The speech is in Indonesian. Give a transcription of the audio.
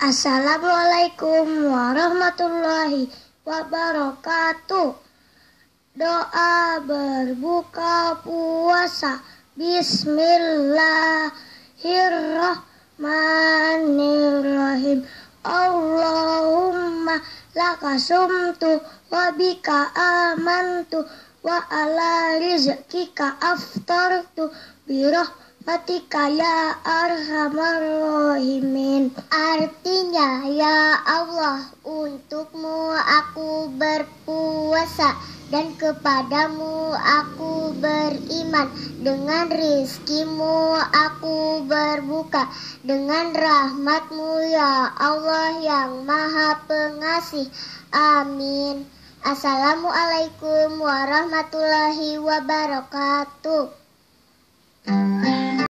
Assalamualaikum warahmatullahi wabarakatuh. Doa berbuka puasa. Bismillahirrahmanirrahim. Allahumma laka sumtu wa bika amantu wa ala rizkika aftartu birahmatika ya arhamar rahimin. Artinya, ya Allah, untukmu aku berpuasa dan kepadamu aku beriman. Dengan rizkimu aku berbuka, dengan rahmatmu ya Allah yang maha pengasih. Amin. Assalamualaikum warahmatullahi wabarakatuh.